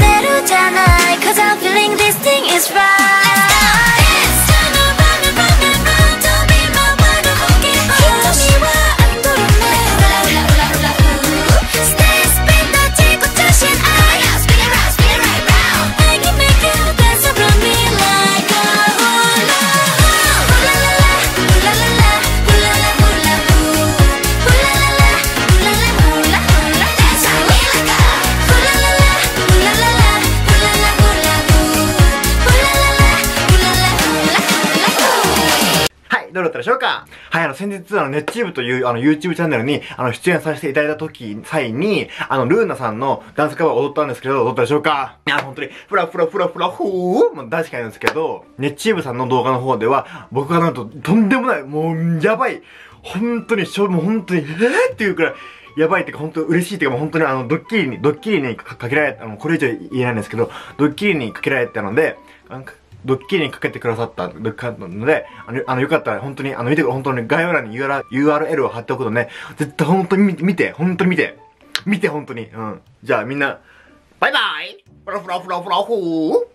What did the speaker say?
めるじゃない Cause I'm feeling this thing is right It's time to run and run and run Don't be my world of keep on 瞳はアンドロメStay spin 立ちこちし Come on spin it round spin it right round I can make you dance around me like a hula Hula la la hula la la hula la hula hoo Hula la la hula la hula hula Dance around me like a hula la la hula la la hula la hula hoo Hula la la hula la hula hula hoo はい、どうだったでしょうか。はい、先日、ネッチーブという、YouTube チャンネルに、出演させていただいた際に、ルーナさんのダンスカバーを踊ったんですけど、どうだったでしょうか。いや、本当に、フラフラフラフラ、ほー、もう大好きなんですけど、ネッチーブさんの動画の方では、僕がなんと、とんでもない、もう、やばい、本当に、もう本当に、っていうくらい、やばいっていうか、本当嬉しいっていうか、本当にドッキリにかけられた、これ以上言えないんですけど、ドッキリにかけられたので、ドッキリにかけてくださったので、よかったら本当に、見てください。本当に概要欄に URL を貼っておくので、絶対本当に見て、本当に見て。見て、本当に。うん。じゃあみんな、バイバイフラフラフラフラホー